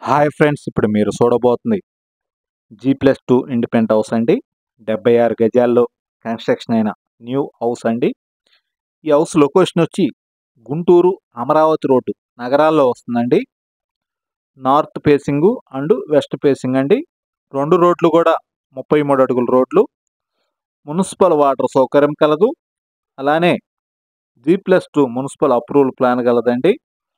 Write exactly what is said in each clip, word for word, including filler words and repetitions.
Hi friends, ఇప్పుడు మీరు చూడబోతుంది G plus two independent house అండి. డెబ్బై ఆరు గజాల్లో కన్స్ట్రక్షన్ అయిన న్యూ హౌస్ అండి. ఈ హౌస్ లొకేషన్ వచ్చి గుంటూరు అమరావతి రోడ్డు నగరాల్లో వస్తుందండి. North facing and west facing అండి. రెండు రోడ్లు కూడా ముప్పై మూడు అడుగుల రోడ్లు. మున్సిపల్ వాటర్ సౌకర్యం కలదు. అలానే G plus two municipal approval plan కలదండి.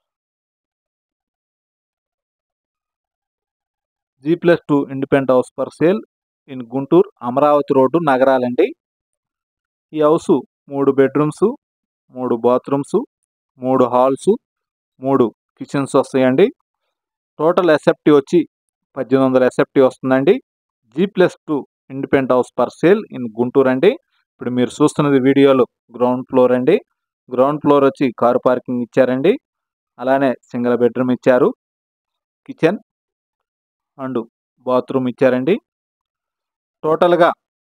G plus two independent house for sale in Guntur Amaravati road నగరాలండి. ఈ హౌస్ మూడు బెడ్రూమ్స్, మూడు బాత్రూమ్స్, మూడు హాల్స్, మూడు కిచెన్స్ వస్తాయండి. టోటల్ ఎస్ఎఫ్టీ వచ్చి పద్దెనిమిది వందల ఎస్ఎఫ్టీ వస్తుందండి. G plus two independent house for sale in Guntur అండి. ఇప్పుడు మీరు చూస్తున్నది వీడియోలో గ్రౌండ్ ఫ్లోర్ అండి. గ్రౌండ్ ఫ్లోర్ వచ్చి కారు పార్కింగ్ ఇచ్చారండి. అలానే సింగిల్ బెడ్రూమ్ ఇచ్చారు, కిచెన్ అండ్ బాత్రూమ్ ఇచ్చారండి. టోటల్గా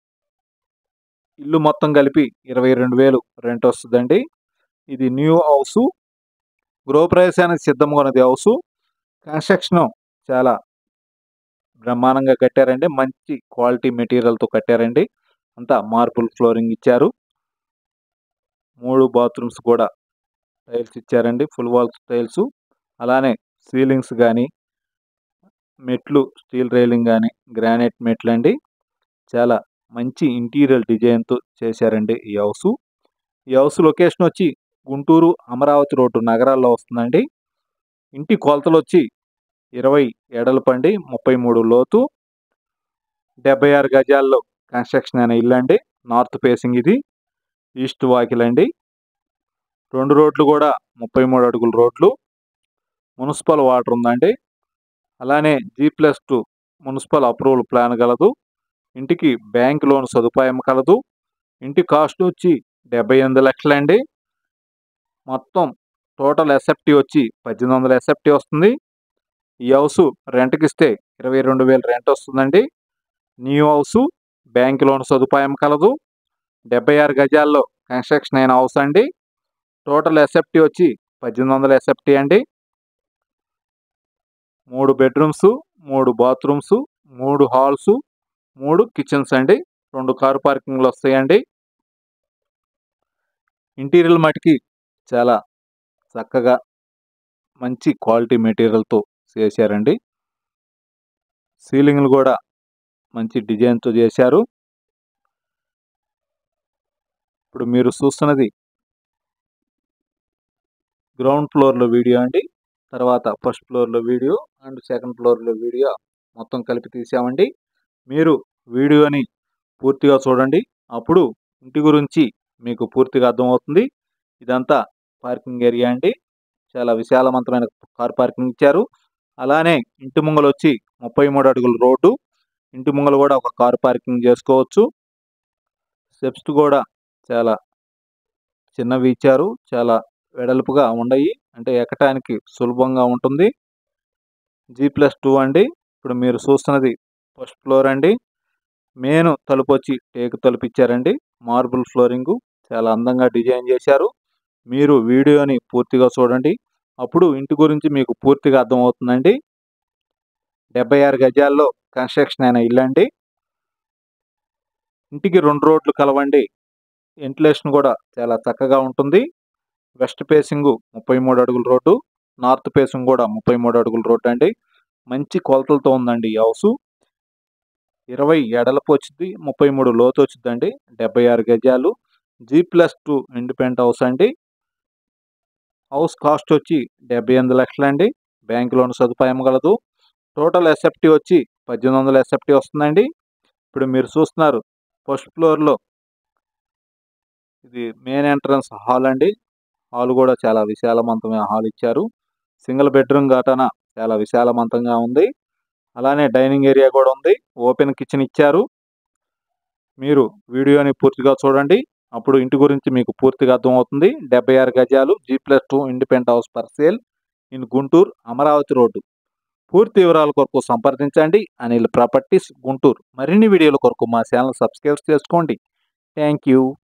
ఇల్లు మొత్తం కలిపి ఇరవై రెండు వేలు రెంట్ వస్తుందండి. ఇది న్యూ హౌస్, గృహప్రవేశానికి సిద్ధంగా ఉన్నది హౌస్. కన్స్ట్రక్షన్ చాలా బ్రహ్మాండంగా కట్టారండి. మంచి క్వాలిటీ మెటీరియల్తో కట్టారండి. అంతా మార్బుల్ ఫ్లోరింగ్ ఇచ్చారు. మూడు బాత్రూమ్స్ కూడా టైల్స్ ఇచ్చారండి, ఫుల్ వాల్స్ టైల్స్. అలానే సీలింగ్స్ కానీ, మెట్లు స్టీల్ రైలింగ్ కానీ గ్రానైట్ మెట్లు అండి. చాలా మంచి ఇంటీరియర్ డిజైన్తో చేశారండి ఈ హౌస్. ఈ హౌస్ లొకేషన్ వచ్చి గుంటూరు అమరావతి రోడ్డు నగరాల్లో వస్తుందండి. ఇంటి కొలతలు వచ్చి ఇరవై ఎడల్పండి, ముప్పై మూడు లోతు, డెబ్బై ఆరు గజాల్లో కన్స్ట్రక్షన్ అయిన ఇల్లు అండి. నార్త్ ఫేసింగ్ ఇది, ఈస్ట్ వాకిల్ అండి. రెండు రోడ్లు కూడా ముప్పై మూడు అడుగుల రోడ్లు. మున్సిపల్ వాటర్ ఉందండి. అలానే G plus two municipal approval plan కలదు. ఇంటికి బ్యాంక్ లోన్ సదుపాయం కలదు. ఇంటి కాస్ట్ వచ్చి డెబ్బై ఎనిమిది లక్షలండి. మొత్తం టోటల్ ఎస్ఎఫ్టీ వచ్చి పద్దెనిమిది వందల ఎస్ఎఫ్టీ వస్తుంది. ఈ హౌస్ రెంట్కి ఇస్తే ఇరవై రెండు వేలు రెంట్ వస్తుందండి. న్యూ హౌస్, బ్యాంక్ లోన్ సదుపాయం కలదు. డెబ్బై ఆరు గజాల్లో కన్స్ట్రక్షన్ అయిన హౌస్ అండి. టోటల్ ఎస్ఎఫ్టీ వచ్చి పద్దెనిమిది వందల ఎస్ఎఫ్టీ అండి. మూడు బెడ్రూమ్స్, మూడు బాత్రూమ్స్, మూడు హాల్స్, మూడు కిచెన్స్ అండి. రెండు కారు పార్కింగ్లు వస్తాయండి. ఇంటీరియర్ మటుకి చాలా చక్కగా మంచి క్వాలిటీ మెటీరియల్తో చేశారండి. సీలింగ్లు కూడా మంచి డిజైన్తో చేశారు. ఇప్పుడు మీరు చూస్తున్నది గ్రౌండ్ ఫ్లోర్లో వీడియో అండి. తర్వాత ఫస్ట్ ఫ్లోర్లో వీడియో అండ్ సెకండ్ ఫ్లోర్లో వీడియో మొత్తం కలిపి తీసామండి. మీరు వీడియోని పూర్తిగా చూడండి, అప్పుడు ఇంటి గురించి మీకు పూర్తిగా అర్థమవుతుంది. ఇదంతా పార్కింగ్ ఏరియా అండి. చాలా విశాలవంతమైన కార్ పార్కింగ్ ఇచ్చారు. అలానే ఇంటి ముంగలు వచ్చి ముప్పై మూడు అడుగుల రోడ్డు. ఇంటి ముంగలు కూడా ఒక కార్ పార్కింగ్ చేసుకోవచ్చు. స్టెప్స్ కూడా చాలా చిన్నవి ఇచ్చారు, చాలా వెడల్పుగా ఉన్నాయి, అంటే ఎక్కటానికి సులభంగా ఉంటుంది. జీ ప్లస్ టూ అండి. ఇప్పుడు మీరు చూస్తున్నది ఫస్ట్ ఫ్లోర్ అండి. మెయిన్ తలుపు వచ్చి టేకు తలుపు ఇచ్చారండి. మార్బుల్ ఫ్లోరింగు చాలా అందంగా డిజైన్ చేశారు. మీరు వీడియోని పూర్తిగా చూడండి, అప్పుడు ఇంటి గురించి మీకు పూర్తిగా అర్థమవుతుందండి. డెబ్బై ఆరు గజాల్లో కన్స్ట్రక్షన్ అయిన ఇల్లు అండి. ఇంటికి రెండు రోడ్లు కలవండి. వెంటిలేషన్ కూడా చాలా చక్కగా ఉంటుంది. వెస్ట్ ఫేసింగ్ ముప్పై మూడు అడుగుల రోడ్డు, నార్త్ ఫేసింగ్ కూడా ముప్పై మూడు అడుగుల రోడ్డు అండి. మంచి కొలతలతో ఉందండి ఈ హౌస్. ఇరవై ఎడలపు వచ్చింది, ముప్పై మూడు లోతు వచ్చిందండి. డెబ్బై ఆరు గజాలు, G plus two independent house అండి. హౌస్ కాస్ట్ వచ్చి డెబ్బై ఎనిమిది లక్షలు అండి. బ్యాంక్ లోన్ సదుపాయం కలదు. టోటల్ ఎస్ఎఫ్టీ వచ్చి పద్దెనిమిది వందల ఎస్ఎఫ్టీ వస్తుందండి. ఇప్పుడు మీరు చూస్తున్నారు ఫస్ట్ ఫ్లోర్లో ఇది మెయిన్ ఎంట్రన్స్ హాల్ అండి. హాల్ కూడా చాలా విశాలవంతమైన హాల్ ఇచ్చారు. సింగిల్ బెడ్రూమ్ ఘటన చాలా విశాలవంతంగా ఉంది. అలానే డైనింగ్ ఏరియా కూడా ఉంది. ఓపెన్ కిచెన్ ఇచ్చారు. మీరు వీడియోని పూర్తిగా చూడండి, అప్పుడు ఇంటి గురించి మీకు పూర్తిగా అర్థమవుతుంది. డెబ్బై ఆరు గజాలు, G plus two independent house for sale in Guntur Amaravati road. పూర్తి వివరాల కొరకు సంప్రదించండి అనిల్ ప్రాపర్టీస్ గుంటూరు. మరిన్ని వీడియోల కొరకు మా ఛానల్ సబ్స్క్రైబ్ చేసుకోండి. Thank you.